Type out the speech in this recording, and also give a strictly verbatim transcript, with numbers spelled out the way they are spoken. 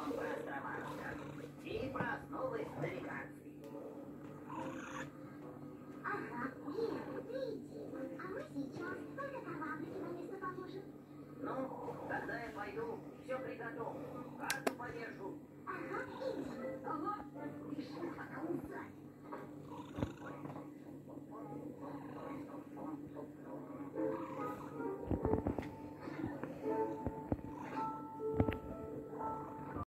Пойдем про острова расскажу. И про основы навигации. Ага, Лера, ты иди. А мы сейчас только кораблики на место положим. Ну, тогда я пойду, все приготовлю. Карту поверь.